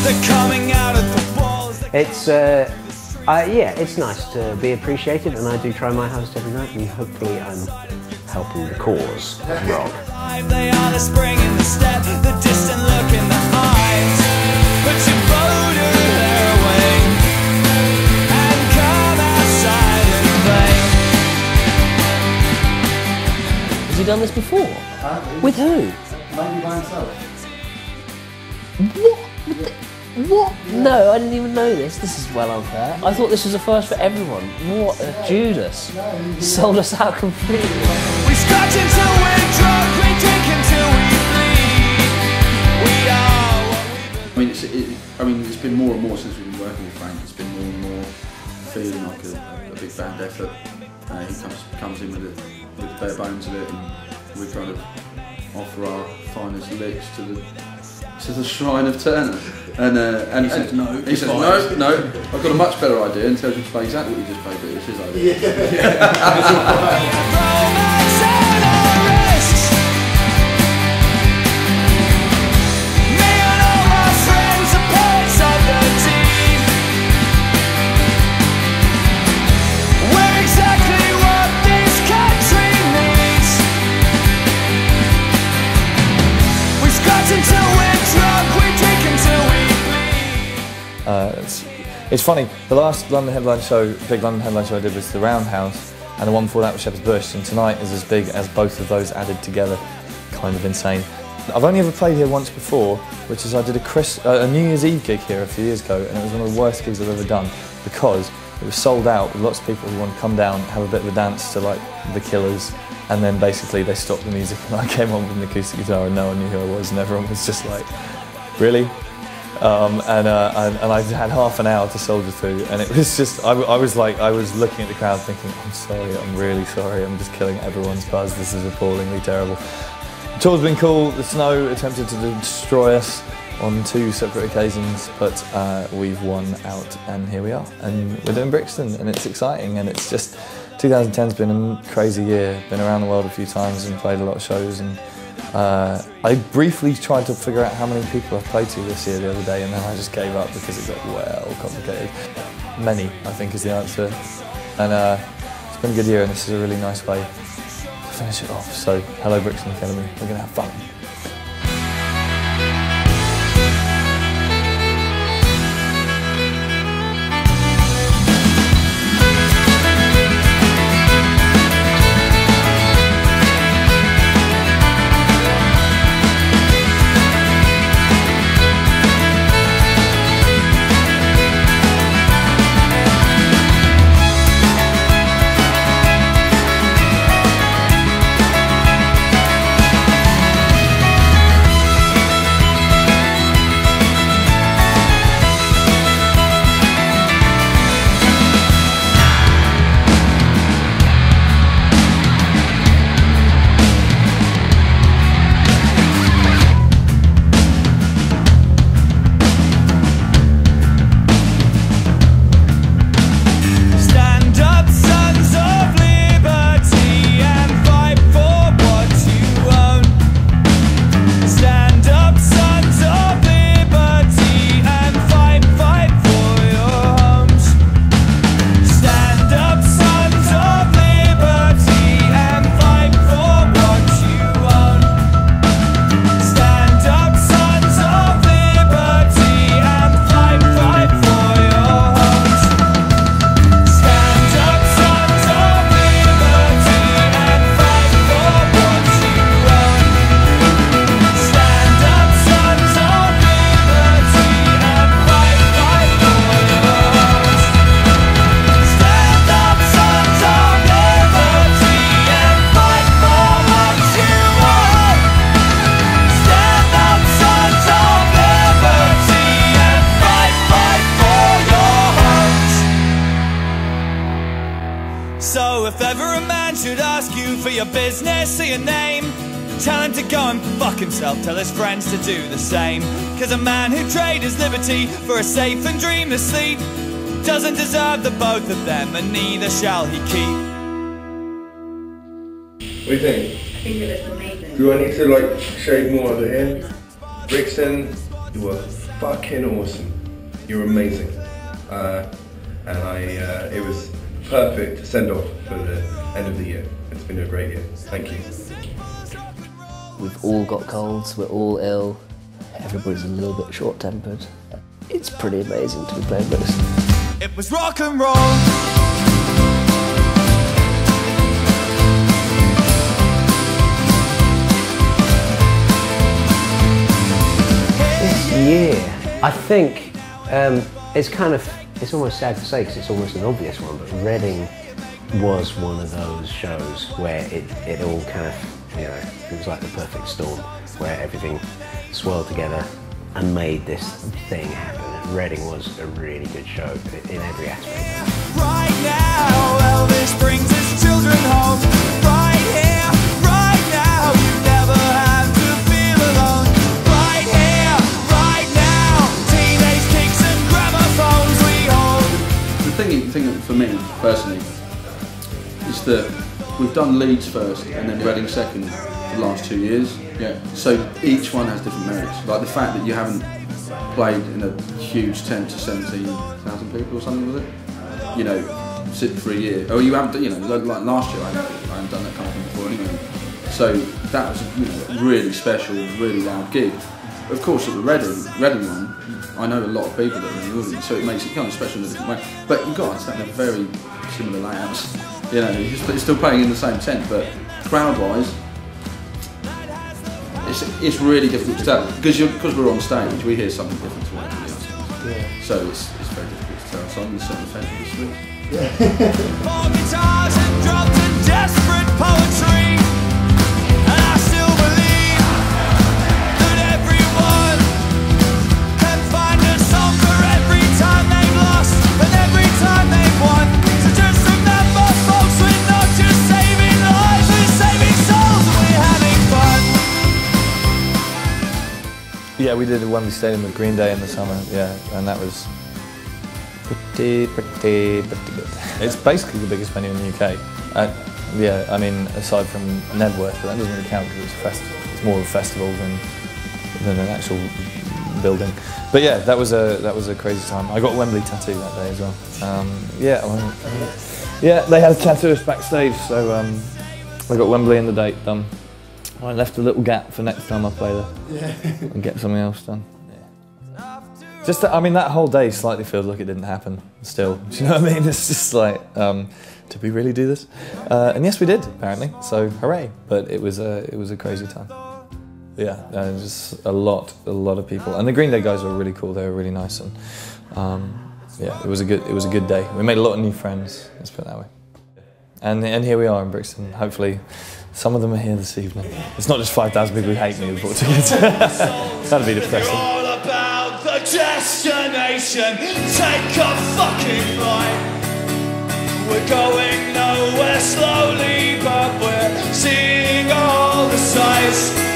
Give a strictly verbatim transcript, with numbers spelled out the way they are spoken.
They're coming out of the walls. It's, uh, uh, yeah, it's nice to be appreciated, and I do try my hardest every night, and hopefully I'm helping the cause of rock. They are the spring in the step, the distant look in the eyes. Put your voter hair away and come outside and play. Has he done this before? Apparently. With who? Maybe by himself. What? What? No, I didn't even know this. This is well unfair. I thought this was a first for everyone. What a Judas. Sold us out completely. We scratch until we're drunk, we drink until we bleed. We are what we I mean, it's, it, I mean, it's been more and more since we've been working with Frank. It's been more and more feeling like a, a big band effort. Uh, he comes comes in with a with bare bones of it, and we kind of offer our finest licks to the to the shrine of Turner. And uh, and he says no. He says no, no. I've got a much better idea, and tells you to play exactly what you just played, but it's his idea. Yeah. Uh, it's, it's funny, the last London headline show, big London headline show I did was the Roundhouse, and the one before that was Shepherd's Bush, and tonight is as big as both of those added together. Kind of insane. I've only ever played here once before, which is I did a, Chris, uh, a New Year's Eve gig here a few years ago, and it was one of the worst gigs I've ever done because it was sold out with lots of people who wanted to come down, have a bit of a dance to like The Killers, and then basically they stopped the music and I came on with an acoustic guitar and no one knew who I was, and everyone was just like, really? Um, and, uh, and, and I had half an hour to soldier through, and it was just, I, I was like, I was looking at the crowd thinking, I'm sorry, I'm really sorry, I'm just killing everyone's buzz, this is appallingly terrible. The tour's been cool, the snow attempted to destroy us on two separate occasions, but uh, we've won out and here we are. And we're doing Brixton, and it's exciting, and it's just, twenty ten's been a crazy year, been around the world a few times and played a lot of shows. And Uh, I briefly tried to figure out how many people I've played to this year the other day, and then I just gave up because it got well complicated. Many, I think, is the answer. And uh, it's been a good year, and this is a really nice way to finish it off. So, hello Brixton Academy, we're going to have fun. So if ever a man should ask you for your business or your name, tell him to go and fuck himself, tell his friends to do the same. Cause a man who traded his liberty for a safe and dreamless sleep doesn't deserve the both of them, and neither shall he keep. What do you think? I think it looks amazing. Do I need to like shave more of the hair? Brixton, you work. fucking awesome. You're amazing. Uh, and I, uh, it was perfect send off for the end of the year. It's been a great year. Thank you. We've all got colds, we're all ill, everybody's a little bit short-tempered. It's pretty amazing to be playing Brixton. It was rock and roll. This year, I think um, it's kind of, it's almost sad to say because it's almost an obvious one, but Reading was one of those shows where it, it all kind of, you know, it was like the perfect storm, where everything swirled together and made this thing happen. And Reading was a really good show in every aspect. Right now, Elvis brings his children home. Right here, right now, you never have to feel alone. Right here, right now, teenage kicks and gramophones we hold. The thing, thing for me personally is that we've done Leeds first and then Reading second the last two years. Yeah. So each one has different merits. Like the fact that you haven't played in a huge ten to seventeen thousand people or something, was it? You know, sit for a year. Oh, you haven't, you know, like last year I haven't, I haven't done that kind of thing before anyway. So that was, you know, really special, really loud gig. Of course, at the Reading, Reading one, I know a lot of people that are in the audience, so it makes it kind of special in a different way. But you've got to understand they're very similar layouts. You know, you're still playing in the same tent, but crowd-wise, it's, it's really difficult to tell because because we're on stage, we hear something different to what everybody else hears. Yeah. So it's it's very difficult to tell. So I'm certain offence with this week. More guitars and drums and desperate poetry, and I still believe that everyone can find a song for every time they've lost and every time they've won. So just remember, folks, we're not just saving lives, we're saving souls and we're having fun. Yeah, we did a Wembley Stadium with Green Day in the summer, yeah, and that was pretty, pretty, pretty good. It's basically the biggest venue in the U K. Uh, yeah, I mean, aside from Nedworth, but that doesn't really count because it's a festival. It's more of a festival than than an actual building. But yeah, that was a that was a crazy time. I got a Wembley tattoo that day as well. Um, yeah, well, yeah, they had a tattooist backstage, so um, I got Wembley and the date done. I left a little gap for next time I play there, yeah. And get something else done. Yeah. Just, that, I mean, that whole day slightly feels like it didn't happen. Still, do you know what I mean? It's just like, um, did we really do this? Uh, and yes, we did apparently. So hooray! But it was a, it was a crazy time. Yeah, uh, just a lot, a lot of people, and the Green Day guys were really cool. They were really nice, and um, yeah, it was a good, it was a good day. We made a lot of new friends. Let's put it that way. And and here we are in Brixton. Hopefully. Some of them are here this evening. It's not just five thousand people who hate me who bought tickets. That'd be depressing. You're all about the destination. Take a fucking flight. We're going nowhere slowly, but we're seeing all the sights.